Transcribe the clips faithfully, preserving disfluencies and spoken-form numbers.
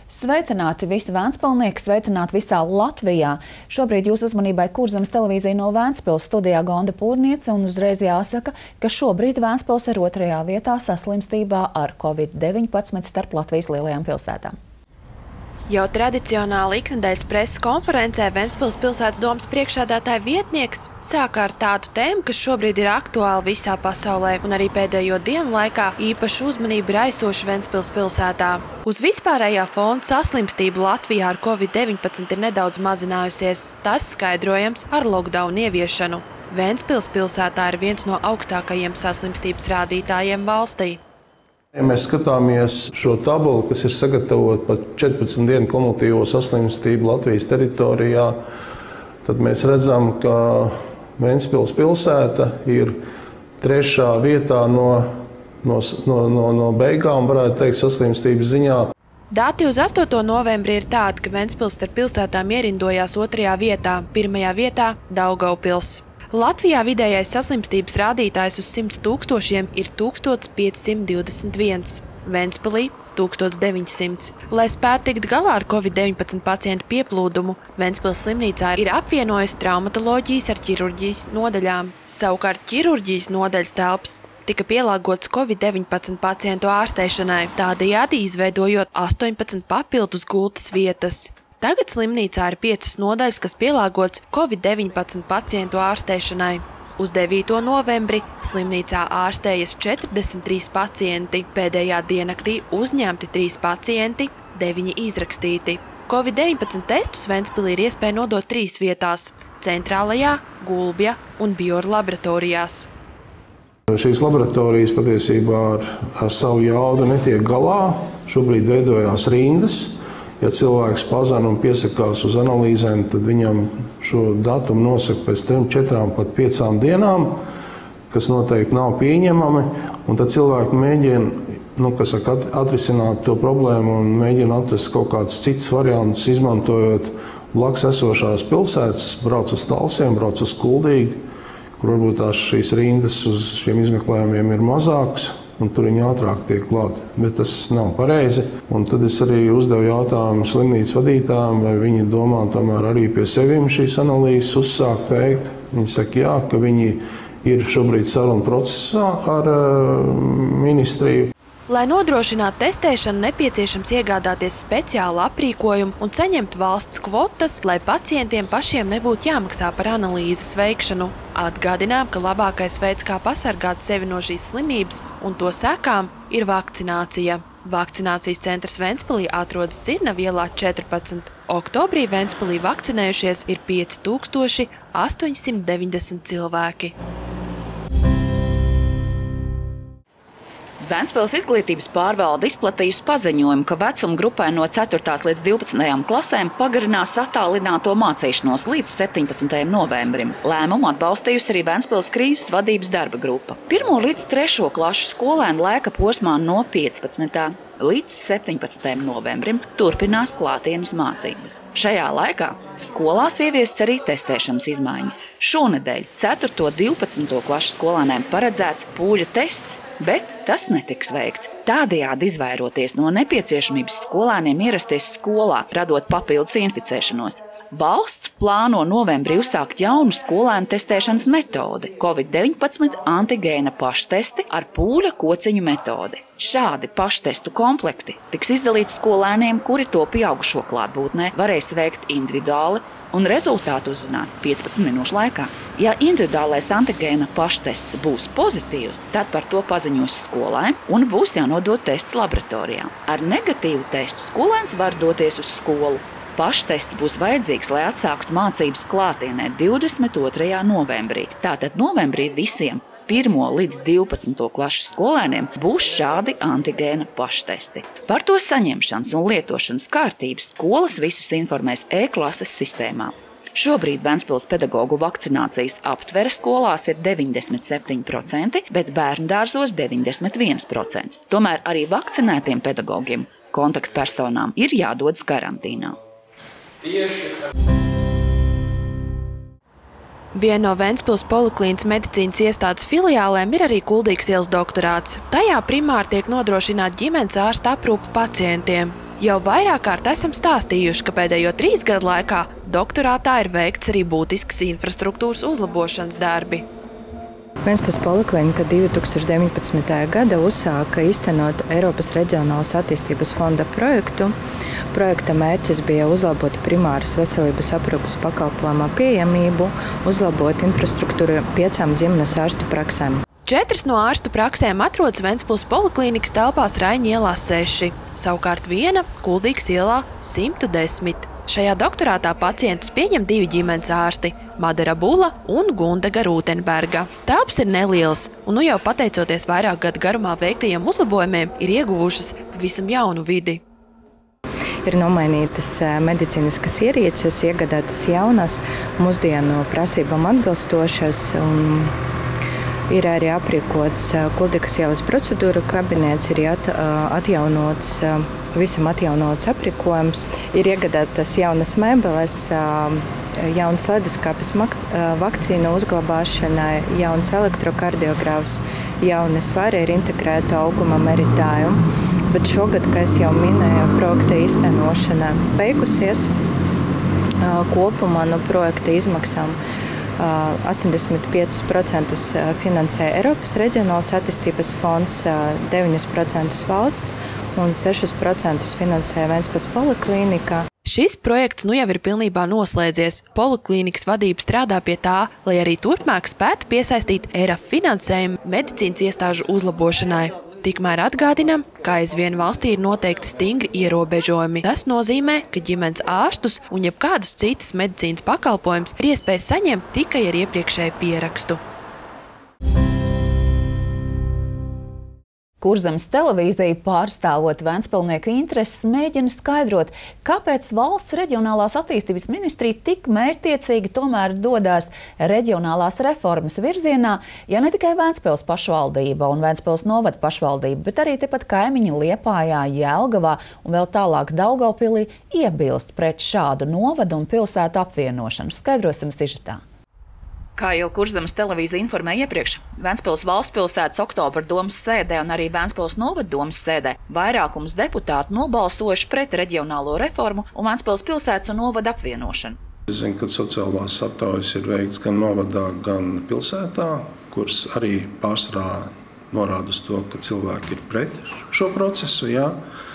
Sveicināti visi vēnspilsnieki, sveicināti visā Latvijā. Šobrīd jūsu uzmanībai Kurzemes televīzija no Vēnspils, studijā Gonda Pūrniece, un uzreiz jāsaka, ka šobrīd Vēnspils ir otrajā vietā saslimstībā ar covid deviņpadsmit starp Latvijas lielajām pilsētām. Jau tradicionāli iknedēļas preses konferencē Ventspils pilsētas domas priekšsēdētāja vietnieks sāka ar tādu tēmu, kas šobrīd ir aktuāla visā pasaulē, un arī pēdējo dienu laikā īpašu uzmanību ir aizoša Ventspils pilsētā. Uz vispārējā fona saslimstība Latvijā ar covid deviņpadsmit ir nedaudz mazinājusies. Tas skaidrojams ar lockdown ieviešanu. Ventspils pilsētā ir viens no augstākajiem saslimstības rādītājiem valstī. Ja mēs skatāmies šo tabulu, kas ir sagatavota par četrpadsmit dienu kumulatīvo saslimstību Latvijas teritorijā, tad mēs redzam, ka Ventspils pilsēta ir trešā vietā no, no, no, no, no beigām, varētu teikt, saslimstības ziņā. Dati uz astoto novembri ir tādi, ka Ventspils starp pilsētām ierindojās otrajā vietā, pirmajā vietā Daugavpils. Latvijā vidējais saslimstības rādītājs uz simts tūkstošiem ir tūkstoš piecsimt divdesmit viens, Ventspilī tūkstoš deviņsimt. Lai spētu tikt galā ar covid deviņpadsmit pacientu pieplūdumu, Ventspils slimnīcā ir apvienojis traumatoloģijas ar ķirurģijas nodaļām. Savukārt ķirurģijas nodaļas telpas tika pielāgotas covid deviņpadsmit pacientu ārstēšanai, tādējādi izveidojot astoņpadsmit papildus gultas vietas. Tagad slimnīcā ir piecas nodaļas, kas pielāgots covid deviņpadsmit pacientu ārstēšanai. Uz devīto novembri slimnīcā ārstējas četrdesmit trīs pacienti, pēdējā diennaktī uzņemti trīs pacienti, deviņi izrakstīti. covid deviņpadsmit testus Ventspilī ir iespēja nodot trīs vietās – Centrālajā, Gulbja un Bioru laboratorijās. Šīs laboratorijas patiesībā ar, ar savu jaudu netiek galā. Šobrīd veidojās rindas. Ja cilvēks pazana un piesakās uz analīzēm, tad viņam šo datumu nosaka pēc trim, četrām, pat piecām dienām, kas noteikti nav pieņemami. Un tad cilvēki mēģina, nu, kas saka, atrisināt to problēmu un mēģina atrast kaut kāds cits variants, izmantojot blakus esošās pilsētas, brauc uz Talsiem, brauc uz Kuldīgu, kur varbūt tās šīs rindas uz šiem izmeklējumiem ir mazākas. Un tur viņi ātrāk tiek klāt, bet tas nav pareizi. Un tad es arī uzdevu jautājumu slimnīcas vadītājiem, vai viņi domā tomēr arī pie seviem šīs analīzes uzsākt veikt. Viņi saka, jā, ka viņi ir šobrīd sarunu procesā ar uh, ministriju. Lai nodrošinātu testēšanu, nepieciešams iegādāties speciālu aprīkojumu un saņemt valsts kvotas, lai pacientiem pašiem nebūtu jāmaksā par analīzes veikšanu. Atgādinām, ka labākais veids, kā pasargāt sevi no šīs slimības un to sekām, ir vakcinācija. Vakcinācijas centrs Ventspilī atrodas Dzirnavu ielā četrpadsmit. Oktobrī Ventspilī vakcinējušies ir pieci tūkstoši astoņsimt deviņdesmit cilvēki. Ventspils izglītības pārvalde izplatījusi paziņojumu, ka vecuma grupai no ceturtās līdz divpadsmitajām klasēm pagarinās attālināto mācīšanos līdz septiņpadsmitajam novembrim. Lēmumu atbalstījusi arī Ventspils krīzes vadības darba grupa. Pirmo līdz trešo klašu skolēnu laika posmā no piecpadsmitā līdz septiņpadsmitajam novembrim turpinās klātienes mācības. Šajā laikā skolās ieviests arī testēšanas izmaiņas. Šonedēļ ceturto un divpadsmito klašu skolēniem paredzēts pūļa tests, bet tas netiks veikts. Tādējādi izvairoties no nepieciešamības skolēniem ierasties skolā, radot papildus inficēšanos. Valsts plāno novembrī uzsākt jaunu skolēnu testēšanas metodi – covid deviņpadsmit antigēna paštesti ar pūļa kociņu metodi. Šādi paštestu komplekti tiks izdalīti skolēniem, kuri to pieaugušo klātbūtnē varēs veikt individuāli un rezultātu uzzināt piecpadsmit minūšu laikā. Ja individuālais antigēna paštests būs pozitīvs, tad par to paziņos skolēm un būs jānodod tests laboratorijā. Ar negatīvu testu skolēns var doties uz skolu. Paštests būs vajadzīgs, lai atsāktu mācības klātienē divdesmit otrajā novembrī. Tātad novembrī visiem pirmo līdz divpadsmito klašu skolēniem būs šādi antigēna paštesti. Par to saņemšanas un lietošanas kārtības skolas visus informēs e-klases sistēmā. Šobrīd Ventspils pedagogu vakcinācijas aptvere skolās ir deviņdesmit septiņi procenti, bet bērndārzos deviņdesmit viens procents. Tomēr arī vakcinētiem pedagogiem kontaktpersonām ir jādodas karantīnā. Viena no Ventspils poliklīnas medicīnas iestādes filiālēm ir arī Kuldīgas ielas doktorāts. Tajā primāri tiek nodrošināta ģimenes ārsta aprūpe pacientiem. Jau vairāk kārt esam stāstījuši, ka pēdējo trīs gadu laikā doktorātā ir veikts arī būtisks infrastruktūras uzlabošanas darbi. Ventspils poliklinika divi tūkstoši deviņpadsmitajā gada uzsāka īstenot Eiropas Reģionālās attīstības fonda projektu. Projekta mērķis bija uzlabot primāras veselības aprūpes pakalpojuma pieejamību, uzlabot infrastruktūru piecām ģimenes ārstu praksēm. Četras no ārstu praksēm atrodas Ventspils poliklīnikas telpās Raiņa ielā seši, savukārt viena Kuldīgas ielā simt desmit. Šajā doktorātā pacientus pieņem divi ģimenes ārsti – Madara Bula un Gundega Rūtenberga. Telpas ir nelielas, un nu jau pateicoties vairāk gadu garumā veiktajiem uzlabojumiem, ir ieguvušas pavisam jaunu vidi. Ir nomainītas medicīniskas ierīces, iegādātas jaunas, mūsdienu prasībām atbilstošas, un ir arī aprīkots Kuldīgas ielas procedūru kabinets, ir atjaunots, pavisam atjaunots aprīkojums, ir iegādātas jaunas mēbeles, jaunas leduskapis vakcīnu uzglabāšanai, jauns elektrokardiogrāfs, jauni svari ar integrētu auguma meritājumu. Bet šogad, kā es jau minēju, projekta īstenošana beigusies. Kopumā no projekta izmaksām astoņdesmit piecus procentus finansē Eiropas Reģionālās attīstības fonds, deviņus procentus valsts un sešus procentus finansē Ventspils poliklīnika. Šis projekts nu jau ir pilnībā noslēdzies. Poliklīnikas vadība strādā pie tā, lai arī turpmāk spētu piesaistīt E R A F finansējumu medicīnas iestāžu uzlabošanai. Tikmēr atgādinām, ka aizvien valstī ir noteikti stingri ierobežojumi. Tas nozīmē, ka ģimenes ārstus un jebkādus citas medicīnas pakalpojumus ir iespējas saņemt tikai ar iepriekšēju pierakstu. Kurzemes televīzija, pārstāvot ventspilnieku intereses, mēģina skaidrot, kāpēc valsts reģionālās attīstības ministrija tik mērķtiecīgi tomēr dodās reģionālās reformas virzienā, ja ne tikai Ventspils pašvaldība un Ventspils novada pašvaldība, bet arī tepat kaimiņi Liepājā, Jelgavā un vēl tālāk Daugavpilī iebilst pret šādu novadu un pilsētu apvienošanu. Skaidrosim sižetā. Kā jau Kurzemes televīzija informēja iepriekš, Ventspils valstspilsētas oktobra domas sēdē un arī Ventspils novada domas sēdē vairākums deputātu nobalsojuši pret reģionālo reformu un Ventspils pilsētas un novada apvienošanu. Es zinu, ka sociālās aptaujas ir veikts gan novadā, gan pilsētā, kuras arī pārsvarā norāda uz to, ka cilvēki ir pret šo procesu. Jā.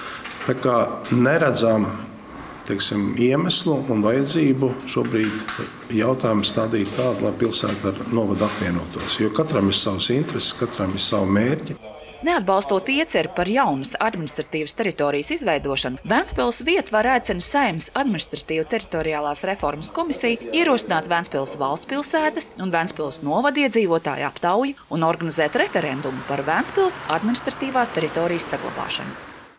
Tā kā neredzam teiksim, iemeslu un vajadzību šobrīd jautājumu stādīt tādu, lai pilsēta ar novadu apvienotos, jo katram ir savs intereses, katram ir savu mērķi. Neatbalstot ieceri par jaunas administratīvas teritorijas izveidošanu, Ventspils vietvaru aicina Saeimas administratīvu teritoriālās reformas komisiju ierosināt Ventspils valsts pilsētas un Ventspils novada iedzīvotāju aptauju un organizēt referendumu par Ventspils administratīvās teritorijas saglabāšanu.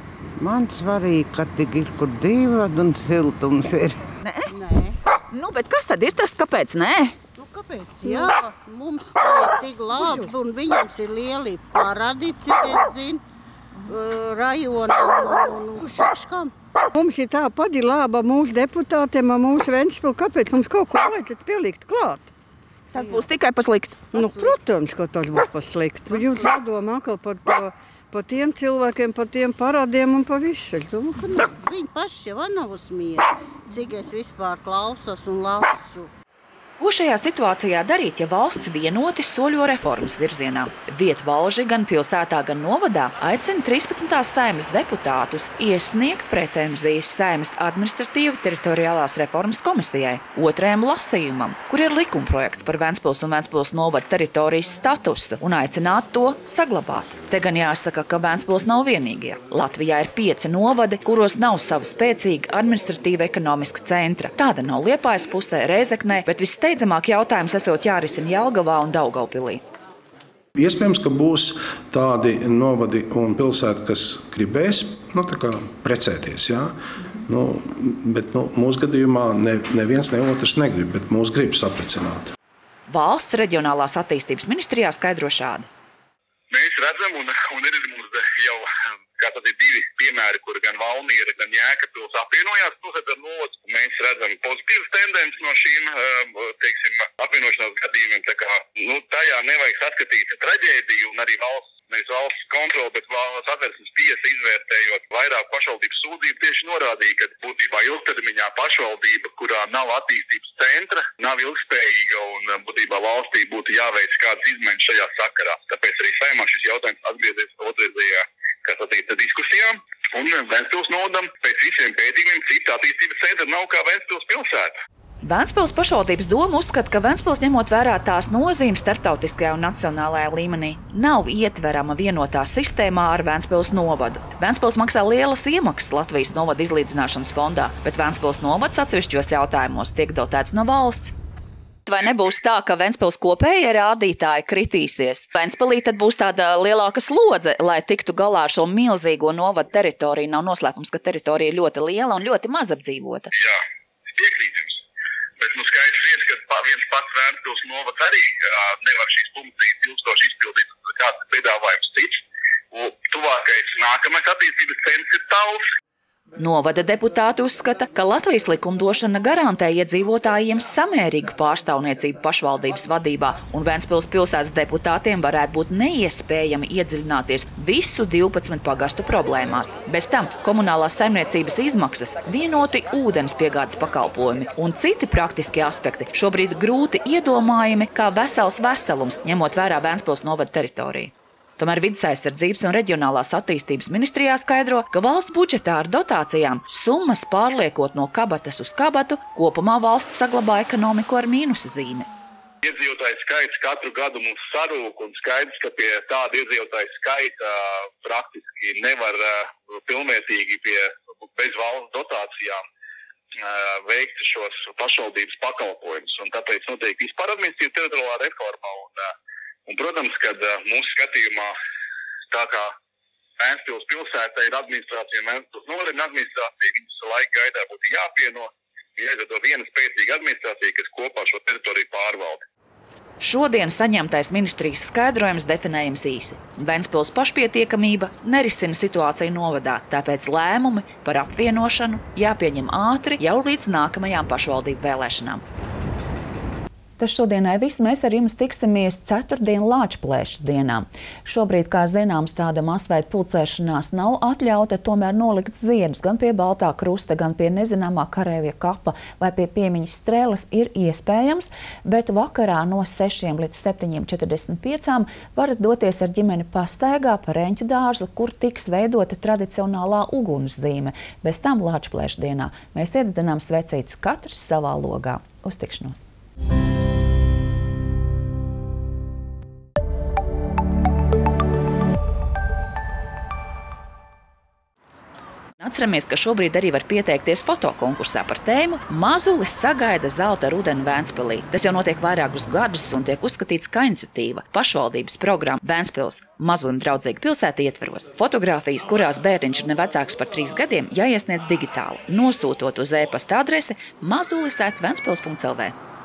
Man svarīgi, ka tik ir, kur dzīvot un siltums ir. Nē? Nē. Nu, bet kas tad ir tas, kāpēc nē? Nu, kāpēc? Jā, mums ir tik labi un viņams ir lieli paradi, cik es zinu, rajonam un šaškam. Mums ir tāpat ir laba mūsu deputātiem, mūsu Ventspili, kāpēc mums kaut ko vajadzētu pielikt klāt? Tas būs tikai pa sliktu. Nu, protams, ka tas būs pa sliktu. Jūs jādomā atkal par to. Pa tiem cilvēkiem, pa tiem parādiem un pa visu. Viņi paši jau nav uzmieri, cik es vispār klausos un lasu. Ko šajā situācijā darīt, ja valsts vienoti soļo reformas virzienā? Vietvalži gan pilsētā, gan novadā aicina trīspadsmitās Saeimas deputātus iesniegt pretenzijas Saeimas administratīva teritoriālās reformas komisijai otrajam lasījumam, kur ir likumprojekts par Ventspils un Ventspils novada teritorijas statusu un aicināt to saglabāt. Te gan jāsaka, ka Ventspils nav vienīgie. Latvijā ir pieci novadi, kuros nav sava spēcīga administratīva ekonomiska centra. Tāda nav Liepājas pusē, Rēzeknē, bet viss steidzamāk jautājums esot jārisina Jelgavā un Daugavpilī. Iespējams, ka būs tādi novadi un pilsēti, kas gribēs nu, tā kā precēties. Jā? Nu, bet nu, mūsu gadījumā ne, neviens, ne otrs negrib, bet mūs grib saprecināt. Valsts reģionālās attīstības ministrijā skaidro šādi. Mēs redzam, un, un ir mums jau kā tad ir divi piemēri, kur gan Valmiera, gan Jēkabpils apvienojās. Mēs redzam pozitīvas tendences no šīm teiksim, apvienošanās gadījumiem. Tā kā, nu, tajā nevajag saskatīt traģēdiju, un arī valsts nevis valsts kontrole, bet valsts satversmes tiesa izvērtējot vairāk pašvaldības sūdzību tieši norādīja, ka būtībā ilgtermiņā pašvaldība, kurā nav attīstības centra, nav ilgspējīga un būtībā valstī būtu jāveic kādas izmaiņas šajā sakarā. Tāpēc arī Saeimā šis jautājums atgriezies otrreizējā, kas attiecas diskusijām. Un Ventspils novadam pēc visiem pētījumiem cita attīstības centra nav kā Ventspils pilsēta. Ventspils pašvaldības doma uzskata, ka Ventspils, ņemot vērā tās nozīmes starptautiskajā un nacionālajā līmenī, nav ietverama vienotā sistēmā ar Ventspils novadu. Ventspils maksā lielas iemaksas Latvijas novada izlīdzināšanas fondā, bet Ventspils novads atsevišķos jautājumos tiek dotēts no valsts. Vai nebūs tā, ka Ventspils kopējie rādītāji kritīsies? Ventspilī tad būs tāda lielāka slodze, lai tiktu galā ar šo milzīgo novadu teritoriju. Nav noslēpums, ka teritorija ir ļoti liela un ļoti maz apdzīvota. Jā, piekrītams. Bet nu skaidrs viens, ka viens pats Ventspils novads arī nevar šīs funkcijas ilgstoši izpildīt, kāds piedāvājums cits. Un tuvākais nākamais attīstības centrs ir Talsi. Novada deputāti uzskata, ka Latvijas likumdošana garantē iedzīvotājiem samērīgu pārstāvniecību pašvaldības vadībā, un Ventspils pilsētas deputātiem varētu būt neiespējami iedziļināties visu divpadsmit pagastu problēmās. Bez tam komunālās saimniecības izmaksas, vienoti ūdens piegādes pakalpojumi un citi praktiski aspekti šobrīd grūti iedomājami kā vesels veselums, ņemot vērā Ventspils novada teritoriju. Tomēr Vides aizsardzības un reģionālās attīstības ministrijā skaidro, ka valsts budžetā ar dotācijām summas pārliekot no kabatas uz kabatu, kopumā valsts saglabā ekonomiku ar mīnusa zīmi. Iedzīvotāju skaits katru gadu mums sarūk, un skaidrs, ka pie tāda iedzīvotāju skaita praktiski nevar pilnvērtīgi pie bez valsts dotācijām veikt šos pašvaldības pakalpojumus. Un tāpēc notiek vispār administratīva teritoriālā reforma. Un, Un, protams, kad mūsu skatījumā tā kā Ventspils pilsēta ir administrācija un Ventspils novada administrācija, viņas laika gaidā būtu jāpieno, jāizveido viena spēcīga administrācija, kas kopā šo teritoriju pārvalda. Šodien saņemtais ministrijas skaidrojums definējams īsi. Ventspils pašpietiekamība nerisina situāciju novadā, tāpēc lēmumi par apvienošanu jāpieņem ātri jau līdz nākamajām pašvaldību vēlēšanām. Tas šodienai viss. Mēs ar jums tiksimies ceturtdien Lāčplēša dienā. Šobrīd, kā zināms, tāda masveida pulcēšanās nav atļauta, tomēr nolikt ziedus gan pie Baltā krusta, gan pie nezināmā kareivja kapa vai pie piemiņas strēles ir iespējams, bet vakarā no sešiem līdz septiņiem četrdesmit piecām varat doties ar ģimeni pastaigā pa Reņķu dārzu, kur tiks veidota tradicionālā ugunszīme. Bez tam Lāčplēša dienā mēs iededzinām svecītes katrs savā logā. Uz tikšanos! Atceramies, ka šobrīd arī var pieteikties fotokonkursā par tēmu Mazulis sagaida zelta rudeni Ventspilī. Tas jau notiek vairākus gadus un tiek uzskatīts kā iniciatīva pašvaldības programma Ventspils mazulim draudzīga pilsēta ietveros. Fotogrāfijas, kurās bērniņš ir ne vecāks par trīs gadiem, jāiesniedz digitāli, nosūtot uz e-pasta adresi mazulis at ventspils punkts l v.